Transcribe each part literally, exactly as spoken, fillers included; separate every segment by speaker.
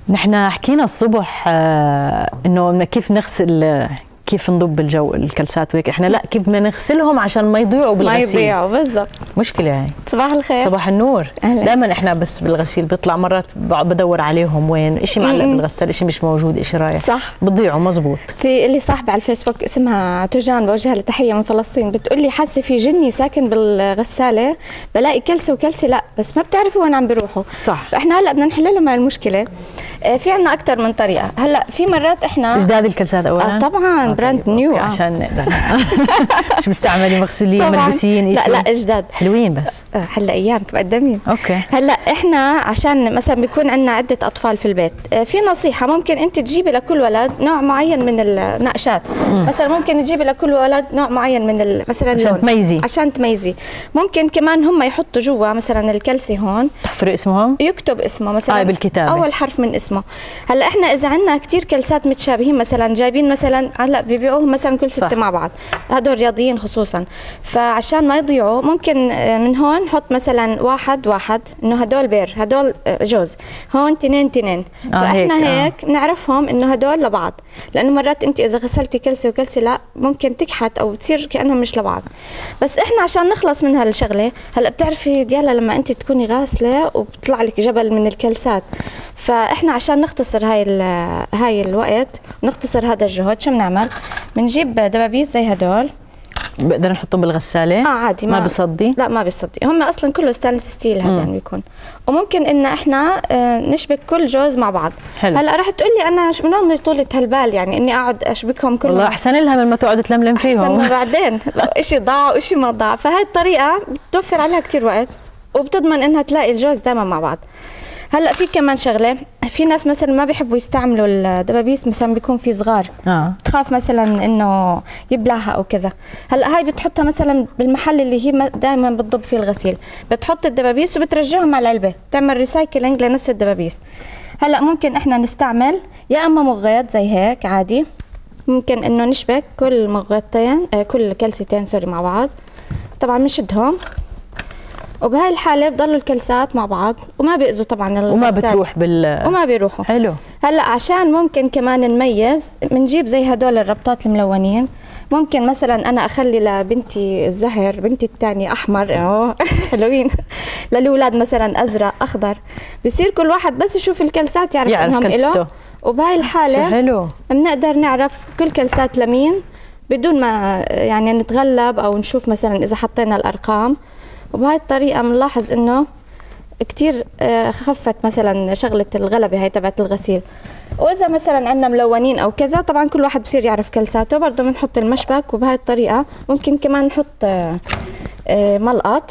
Speaker 1: نحن حكينا الصبح آه انه كيف نغسل، كيف نضب الجو الكلسات وهيك، احنا لا كيف بدنا نغسلهم عشان ما يضيعوا بالغسيل. ما
Speaker 2: يضيعوا بالضبط.
Speaker 1: مشكله هاي.
Speaker 2: صباح الخير.
Speaker 1: صباح النور. دائما احنا بس بالغسيل بيطلع مرات بدور عليهم وين، شيء معلق بالغسال، شيء مش موجود، شيء رايح.
Speaker 2: صح.
Speaker 1: بتضيعوا مزبوط.
Speaker 2: في اللي صاحبه على الفيسبوك اسمها توجان، بوجهها لها تحيه من فلسطين، بتقول لي حاسه في جني ساكن بالغساله، بلاقي كلسه وكلسه لا، بس ما بتعرفوا وين عم بيروحوا. صح. فاحنا هلا بدنا نحل لهم المشكله. في عندنا اكثر من طريقه. هلا في مرات احنا
Speaker 1: اجداد الكلسات اولا.
Speaker 2: آه طبعا آه براند طيب. نيو.
Speaker 1: آه. عشان نقدر مش مستعملين مغسولين ملبسين
Speaker 2: لا لا اجداد
Speaker 1: حلوين بس
Speaker 2: آه هلا ايام مقدمين.
Speaker 1: اوكي.
Speaker 2: هلا احنا عشان مثلا بيكون عندنا عده اطفال في البيت، آه في نصيحه ممكن انت تجيبي لكل ولد نوع معين من النقشات. مم. مثلا ممكن تجيبي لكل ولد نوع معين من مثلا اللون
Speaker 1: عشان تميزي
Speaker 2: عشان تميزي. ممكن كمان هم يحطوا جوا مثلا الكلسه هون،
Speaker 1: تحفري اسمهم،
Speaker 2: يكتب اسمه مثلا
Speaker 1: آه بالكتابه
Speaker 2: اول حرف من اسمه. هلا احنا اذا عندنا كثير كلسات متشابهين، مثلا جايبين مثلا هلا بيبيعوهم مثلا كل ستة مع بعض، هدول رياضيين خصوصا، فعشان ما يضيعوا ممكن من هون نحط مثلا واحد واحد انه هدول بير، هدول جوز، هون تنين تنين. آه فاحنا هيك, هيك آه. نعرفهم انه هدول لبعض، لانه مرات انت اذا غسلتي كلسه وكلسه لا ممكن تكحت او تصير كانهم مش لبعض. بس احنا عشان نخلص من هالشغله، هلا بتعرفي ديالا لما انت تكوني غاسله وبيطلع لك جبل من الكلسات، فاحنا عشان نختصر هاي هاي الوقت، نختصر هذا الجهد، شو بنعمل؟ بنجيب دبابيس زي هدول،
Speaker 1: بقدر نحطهم بالغساله؟
Speaker 2: اه عادي.
Speaker 1: ما, ما بيصدي؟
Speaker 2: لا ما بيصدي، هم اصلا كله ستانلس ستيل هذا يعني بيكون. وممكن ان احنا آه نشبك كل جوز مع بعض. حلو. هلا راح تقول لي انا من وين طولة هالبال يعني اني اقعد اشبكهم كلهم؟
Speaker 1: والله احسن لها من ما تقعد تلملم فيهم.
Speaker 2: احسن ما بعدين شيء ضاع وشيء ما ضاع، فهي الطريقه بتوفر عليها كثير وقت وبتضمن انها تلاقي الجوز دائما مع بعض. هلا في كمان شغله، في ناس مثلا ما بيحبوا يستعملوا الدبابيس، مثلا بيكون في صغار اه تخاف مثلا انه يبلعها او كذا. هلا هاي بتحطها مثلا بالمحل اللي هي دائما بتضب فيه الغسيل، بتحط الدبابيس وبترجعهم على العلبه، تعمل ريسايكلينج لنفس الدبابيس. هلا ممكن احنا نستعمل يا اما مغيط زي هيك عادي، ممكن انه نشبك كل مغيطتين آه كل كلستين سوري مع بعض، طبعا بنشدهم وبهاي الحالة بضلوا الكلسات مع بعض وما بيأذوا طبعا الغسال
Speaker 1: وما بتروح بال
Speaker 2: وما بيروحوا.
Speaker 1: حلو.
Speaker 2: هلا عشان ممكن كمان نميز، بنجيب زي هدول الربطات الملونين، ممكن مثلا انا اخلي لبنتي الزهر، بنتي الثانيه احمر اه حلوين، للاولاد مثلا ازرق اخضر، بصير كل واحد بس يشوف الكلسات يعرف, يعرف انهم له. وبهاي الحالة
Speaker 1: حلو
Speaker 2: بنقدر نعرف كل كلسات لمين بدون ما يعني نتغلب او نشوف مثلا اذا حطينا الارقام. وبهاي الطريقة بنلاحظ انه كتير خفت مثلا شغلة الغلبة هاي تبعت الغسيل. واذا مثلا عندنا ملونين او كذا طبعا كل واحد بصير يعرف كلساته، برضه بنحط المشبك. وبهاي الطريقة ممكن كمان نحط ملقط،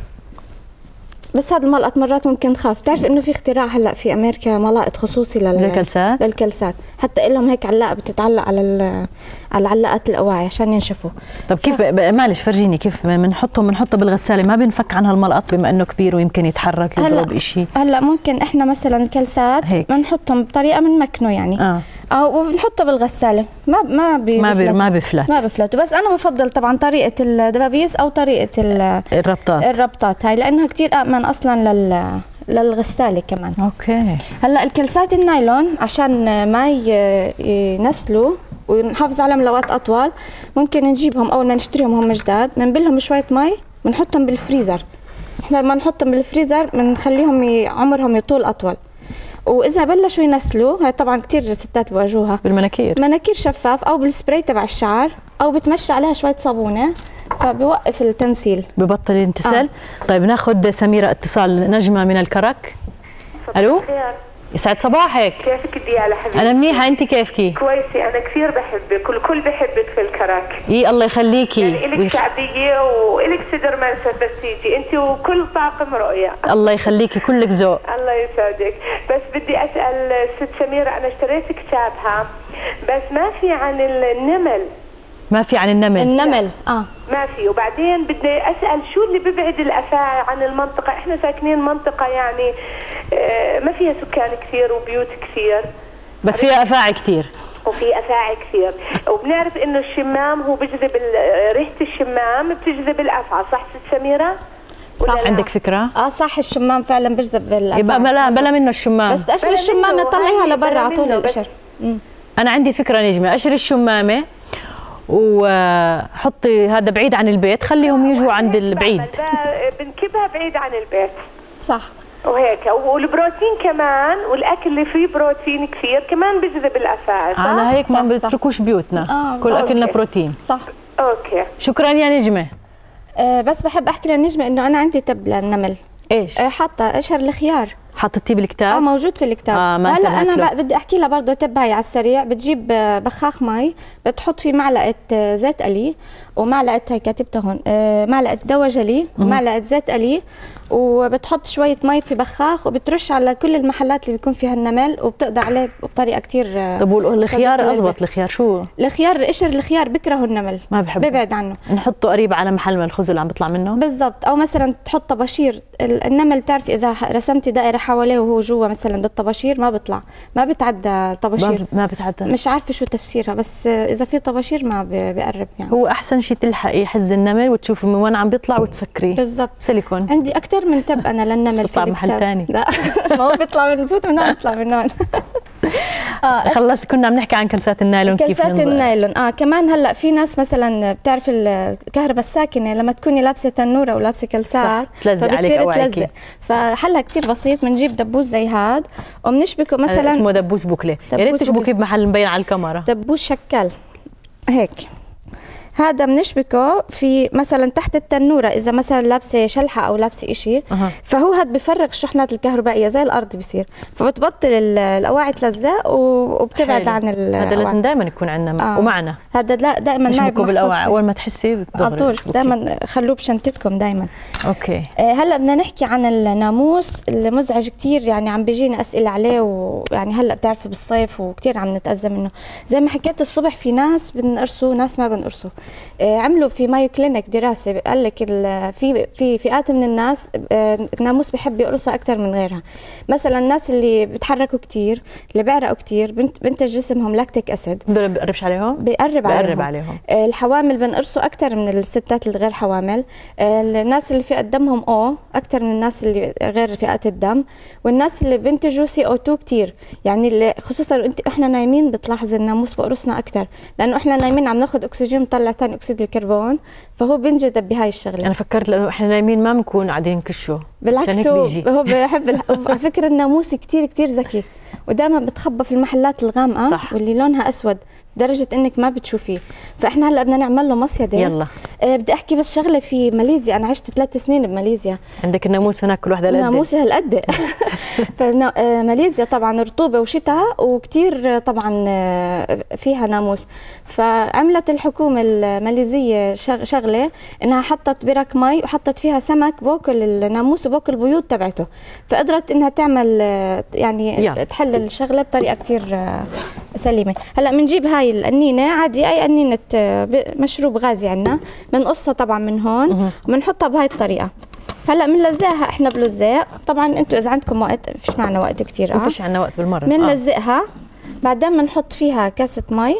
Speaker 2: بس هذا الملقط مرات ممكن نخاف. بتعرف انه في اختراع هلا في امريكا ملقط خصوصي
Speaker 1: للكلسات
Speaker 2: للكلسات، حتى لهم هيك علاقه بتتعلق على على علقات الاواعي عشان ينشفوا.
Speaker 1: طب كيف ف... معلش فرجيني كيف بنحطهم بنحطه بالغساله، ما بنفك عنها الملقط بما انه كبير ويمكن يتحرك يضرب شيء؟
Speaker 2: هلا ممكن احنا مثلا الكلسات بنحطهم بطريقه بنمكنه يعني اه اه وبنحطه بالغساله، ما ما بي
Speaker 1: ما بي ما بفلت
Speaker 2: ما بفلت. بس انا بفضل طبعا طريقه الدبابيس او طريقه
Speaker 1: الربطات
Speaker 2: الربطات هاي، لانها كثير امن اصلا لل للغساله كمان.
Speaker 1: اوكي.
Speaker 2: هلا الكلسات النايلون عشان ما ينسلوا ونحافظ عليهم لوقت اطول، ممكن نجيبهم اول ما نشتريهم هم جداد، بنبلهم شويه مي، بنحطهم بالفريزر. احنا لما نحطهم بالفريزر بنخليهم عمرهم يطول اطول. واذا بلشوا ينسلوا، هاي طبعا كثير ستات بواجهوها،
Speaker 1: بالمناكير
Speaker 2: مناكير شفاف او بالسبراي تبع الشعر، او بتمشي عليها شويه صابونه فبيوقف التنسيل،
Speaker 1: ببطل ينتسل. آه. طيب ناخذ سميرة اتصال، نجمة من الكرك. الو يسعد صباحك.
Speaker 3: كيفك ديالا حبيبتي؟
Speaker 1: انا منيحه، انت كيفكي؟
Speaker 3: كويسه، انا كثير بحبك والكل بحبك في الكرك.
Speaker 1: اي الله يخليكي.
Speaker 3: يعني الك ويخ... شعبيه والك صدر منسف بس تيجي انت وكل طاقم رؤيه.
Speaker 1: الله يخليكي، كلك ذوق.
Speaker 3: الله يسعدك. بس بدي اسال ست سميره، انا اشتريت كتابها بس ما في عن النمل.
Speaker 1: ما في عن النمل؟
Speaker 2: النمل اه
Speaker 3: ما في. وبعدين بدي اسال شو اللي بيبعد الافاعي عن المنطقه؟ احنا ساكنين منطقه يعني ما فيها سكان كثير وبيوت كثير،
Speaker 1: بس فيها افاعي كثير.
Speaker 3: وفي افاعي كثير، وبنعرف انه الشمام هو بيجذب ريحه الشمام بتجذب الافعى، صح ست سميره؟
Speaker 2: صح.
Speaker 1: عندك فكره؟
Speaker 2: اه صح، الشمام فعلا بجذب الافاعي.
Speaker 1: يبقى بلا بلا منه الشمام.
Speaker 2: بس تقشري الشمامه طلعيها لبرا على طول القشر.
Speaker 1: انا عندي فكره نجمه، قشري الشمامه وحطي هذا بعيد عن البيت، خليهم يجوا عند البعيد.
Speaker 3: بنكبها بعيد عن البيت.
Speaker 2: صح.
Speaker 3: وهيك، والبروتين كمان، والاكل اللي فيه بروتين كثير كمان بجذب الافاعي.
Speaker 1: على هيك ما بتركوش بيوتنا.
Speaker 2: آه.
Speaker 1: كل اكلنا بروتين.
Speaker 2: صح.
Speaker 3: اوكي.
Speaker 1: شكرا يا نجمه.
Speaker 2: آه بس بحب احكي للنجمه انه انا عندي تب للنمل.
Speaker 1: ايش؟
Speaker 2: آه حاطه قشر الخيار.
Speaker 1: حطيتيه بالكتاب؟
Speaker 2: اه موجود في الكتاب.
Speaker 1: آه ما
Speaker 2: هلا انا
Speaker 1: له.
Speaker 2: بدي احكي لها برضه تب هاي على السريع. بتجيب بخاخ مي، بتحط فيه معلقه زيت قلي ومعلقه هي كاتبتها هون، آه معلقه دواء جلي ومعلقه زيت قلي، وبتحط شويه مي في بخاخ وبترش على كل المحلات اللي بيكون فيها النمل، وبتقضي عليه بطريقه كثير.
Speaker 1: طب والخيار اضبط؟ الخيار شو؟
Speaker 2: الخيار قشر الخيار بكرهه النمل،
Speaker 1: ما بحبه،
Speaker 2: ببعد عنه.
Speaker 1: نحطه قريب على محل ما الخزل عم بيطلع منه
Speaker 2: بالضبط. او مثلا تحط طباشير النمل. تعرفي اذا رسمتي دائره حواليه وهو جوا مثلا بالطباشير ما بيطلع، ما بتعدى الطباشير،
Speaker 1: ما بتعدى.
Speaker 2: مش عارفه شو تفسيرها، بس اذا في طباشير ما بيقرب يعني.
Speaker 1: هو احسن شيء تلحقي حز النمل وتشوفي من وين عم بيطلع وتسكريه.
Speaker 2: بالضبط.
Speaker 1: سيليكون.
Speaker 2: عندي اكثر من تب انا للنمل.
Speaker 1: بيطلع محل ثاني.
Speaker 2: لا ما هو بيطلع من البيوت، من هون بيطلع من هون.
Speaker 1: اه خلص كنا عم نحكي عن كلسات النايلون.
Speaker 2: كلسات النايلون. اه كمان هلا في ناس مثلا بتعرف الكهرباء الساكنه لما تكوني لابسه تنوره ولابسه كلسات
Speaker 1: فبتصير
Speaker 2: تلزق، فحلها كثير بسيط. بنجيب دبوس زي هاد وبنشبكه مثلا.
Speaker 1: اسمه دبوس بوكلي. يا ريت تشبكيه بمحل مبين على الكاميرا.
Speaker 2: دبوس شكل هيك. هذا بنشبكه في مثلا تحت التنوره اذا مثلا لابسه شلحه او لابسه شيء، أه. فهو هذا بفرغ الشحنات الكهربائيه زي الارض بيصير، فبتبطل الاواعي تلزق وبتبعد عن
Speaker 1: هذا. لازم دائما يكون عندنا آه. ومعنا.
Speaker 2: هذا لا دائما معي
Speaker 1: بالاواعي، اول ما تحسي
Speaker 2: على طول دائما خلوه بشنطتكم دائما.
Speaker 1: اوكي.
Speaker 2: آه هلا بدنا نحكي عن الناموس المزعج كثير، يعني عم بيجينا اسئله عليه، ويعني هلا بتعرفوا بالصيف وكثير عم نتاذى منه. زي ما حكيت الصبح في ناس بنقرصوا ناس ما بنقرصوا. عملوا في مايو كلينيك دراسه قال لك في في فئات من الناس الناموس بحب يقرصها اكثر من غيرها. مثلا الناس اللي بيتحركوا كثير، اللي بيعرقوا كثير، بنتج جسمهم لاكتيك اسيد.
Speaker 1: دول بيقربش عليهم؟
Speaker 2: بيقرب عليهم.
Speaker 1: بيقرب عليهم.
Speaker 2: الحوامل بنقرصوا اكثر من الستات اللي غير حوامل. الناس اللي فئه دمهم او اكثر من الناس اللي غير فئات الدم. والناس اللي بينتجوا سي او اثنين كثير، يعني اللي خصوصا انت احنا نايمين بتلاحظ الناموس بقرصنا اكثر، لانه احنا نايمين عم ناخذ اكسجين بنطلع ثاني اكسيد الكربون، فهو بينجذب بهاي الشغله.
Speaker 1: انا فكرت لانه احنا نايمين ما بنكون قاعدين نكشوا،
Speaker 2: بالعكس هو, هو بحب على فكره الناموس كثير كثير ذكي، ودائما بتخبى في المحلات الغامقه صح. واللي لونها اسود لدرجه انك ما بتشوفيه. فاحنا هلا بدنا نعمل له مصيده.
Speaker 1: يلا.
Speaker 2: آه بدي احكي بس شغله في ماليزيا، انا عشت ثلاث سنين بماليزيا.
Speaker 1: عندك الناموس هناك كل وحده هالقد؟
Speaker 2: ناموسي هالقد. فماليزيا طبعا رطوبه وشتاء وكثير طبعا فيها ناموس، فعملت الحكومه الماليزيه شغله انها حطت برك مي وحطت فيها سمك باكل الناموس وباكل البيوض تبعته، فقدرت انها تعمل يعني يا. تحل الشغله بطريقه كثير سليمه. هلا بنجيب هاي القنينه عادي، اي قنينه مشروب غازي عندنا، بنقصها طبعا من هون وبنحطها بهاي الطريقه. هلا بنلزقها احنا بلزاق، طبعا انتم اذا عندكم وقت، فيش معنا وقت كثير. اه
Speaker 1: ما فيش عندنا وقت بالمره.
Speaker 2: بنلزقها آه. بعدين بنحط فيها كاسه مي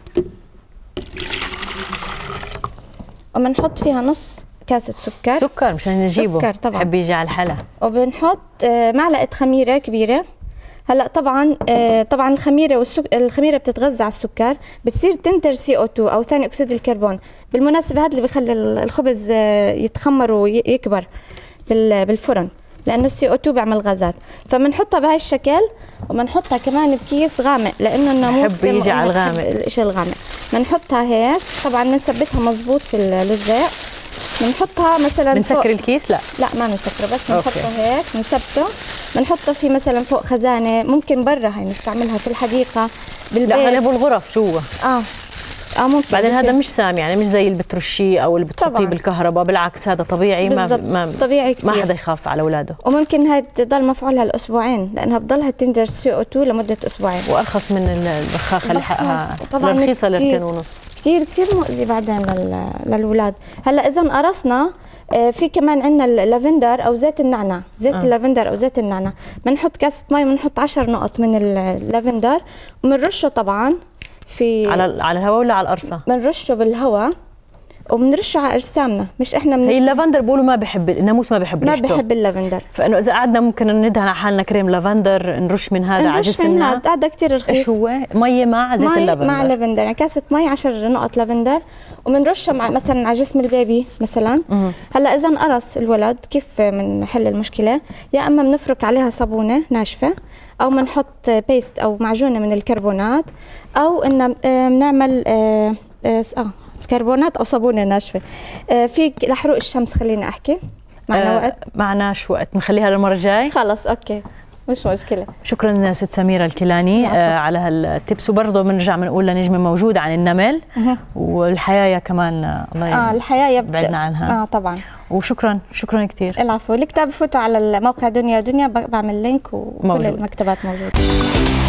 Speaker 2: وبنحط فيها نص كاسه سكر.
Speaker 1: سكر مشان نجيبه
Speaker 2: سكر طبعا
Speaker 1: بحب يجي على الحلا.
Speaker 2: وبنحط معلقه خميره كبيره. هلا طبعا طبعا الخميره والسك... الخميره بتتغذى على السكر، بتصير تنتج سي او اثنين او ثاني اكسيد الكربون. بالمناسبه هذا اللي بخلي الخبز يتخمر ويكبر بالفرن، لانه السي او اثنين بيعمل غازات. فبنحطها بهاي الشكل وبنحطها كمان بكيس غامق، لانه الناموس
Speaker 1: بحب يجي على الغامق،
Speaker 2: الشيء الغامق. بنحطها هيك، طبعا بنثبتها مزبوط في اللزاق. بنحطها مثلا
Speaker 1: بنسكر الكيس؟ لا
Speaker 2: لا ما بنسكره، بس بنحطه هيك بنثبته. بنحطه في مثلا فوق خزانه، ممكن برا هي نستعملها في الحديقه بالبيت.
Speaker 1: لا خليها بالغرف جوا.
Speaker 2: اه اه ممكن.
Speaker 1: بعدين هذا مش سام، يعني مش زي اللي بترشيه او اللي بتحطيه بالكهرباء، بالعكس هذا طبيعي. ما, ما
Speaker 2: طبيعي كتير.
Speaker 1: ما حدا يخاف على اولاده.
Speaker 2: وممكن هاي تضل مفعولها لاسبوعين، لانها بتضلها تنتج سي او اثنين لمده اسبوعين،
Speaker 1: وارخص من البخاخه اللي حقها
Speaker 2: طبعا
Speaker 1: رخيصه لركن ونص.
Speaker 2: كثير كثير مؤذي بعدين للاولاد. هلا اذا قرصنا في كمان عندنا اللافندر او زيت النعناع، زيت آه. اللافندر او زيت النعناع، بنحط كاسه مي بنحط عشر نقط من اللافندر وبنرشه طبعا في
Speaker 1: على على الهواء ولا على القرصه؟
Speaker 2: بنرشه بالهواء وبنرشه على اجسامنا، مش احنا
Speaker 1: هي
Speaker 2: بنشتري.
Speaker 1: اللافندر بيقولوا ما بحب، الناموس ما بحب
Speaker 2: ما
Speaker 1: ريحته.
Speaker 2: بحب اللافندر،
Speaker 1: فانه اذا قعدنا ممكن ندهن على حالنا كريم لافندر، نرش من هذا على
Speaker 2: نرش من
Speaker 1: جسمنا.
Speaker 2: هذا، هذا كثير رخيص.
Speaker 1: ايش هو؟ مي مع زيت
Speaker 2: مي
Speaker 1: اللافندر
Speaker 2: مع لافندر، يعني كاسه مي عشر نقط لافندر، وبنرشها مع مثلا على جسم البيبي مثلا.
Speaker 1: مم.
Speaker 2: هلا اذا انقرص الولد كيف بنحل المشكله؟ يا اما بنفرك عليها صابونه ناشفه، او بنحط بيست او معجونه من الكربونات، او ان بنعمل اه, آه, آه كربونات او صابونه ناشفه. آه في لحروق الشمس، خليني احكي معنا
Speaker 1: آه
Speaker 2: وقت؟
Speaker 1: معناش وقت، نخليها للمره الجاي.
Speaker 2: خلص اوكي مش مشكله.
Speaker 1: شكرا ست سميرة الكيلاني آه على هالتبس، وبرضه بنرجع بنقول لنجمه موجوده عن النمل والحياه كمان. آه الله
Speaker 2: اه الحياه
Speaker 1: يبعدنا عنها.
Speaker 2: اه طبعا.
Speaker 1: وشكرا شكرا كثير.
Speaker 2: العفو. الكتاب فوتوا على الموقع دنيا دنيا، بعمل لينك وكل
Speaker 1: موجود.
Speaker 2: المكتبات موجوده.